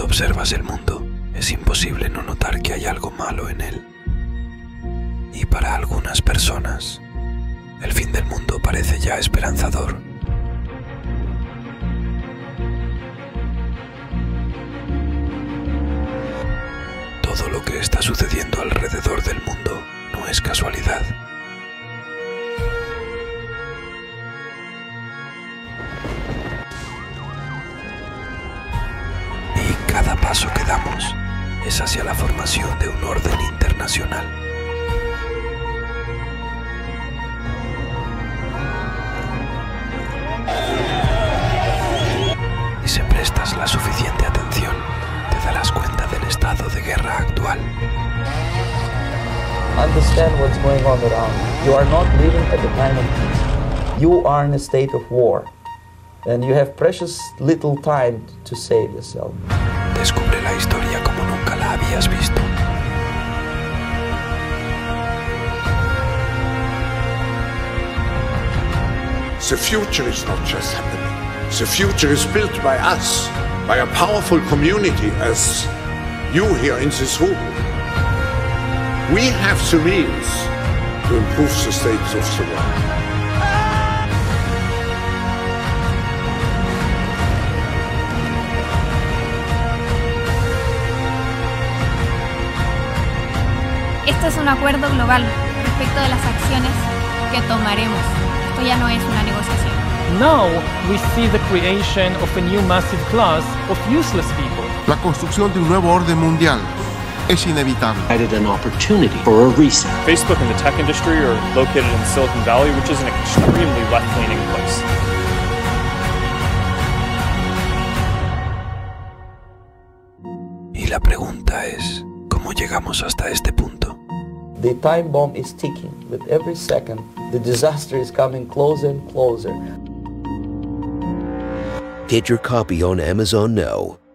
observas el mundo, es imposible no notar que hay algo malo en él. Y para algunas personas, el fin del mundo parece ya esperanzador. Todo lo que está sucediendo alrededor del mundo no es casualidad. Y cada paso que damos es hacia la formación de un orden internacional. Y si prestas la suficiente atención, te darás cuenta del estado de guerra actual. Understand what's going on around you. You are not living at the time of peace. You are in a state of war. And you have precious little time to save yourself. Descubre la historia como nunca la habías visto. The future is not just happening. The future is built by us, by a powerful community as you here in this room. We have the means to improve the state of the world. Este es un acuerdo global respecto de las acciones que tomaremos. Esto ya no es una negociación. Now we see the creation of a new massive class of useless people. La construcción de un nuevo orden mundial es inevitable. Added an opportunity for a reset. Facebook and the tech industry are located in Silicon Valley, which is an extremely left-leaning place. Y la pregunta es, ¿cómo llegamos hasta este punto? The time bomb is ticking. With every second, the disaster is coming closer and closer. Get your copy on Amazon now.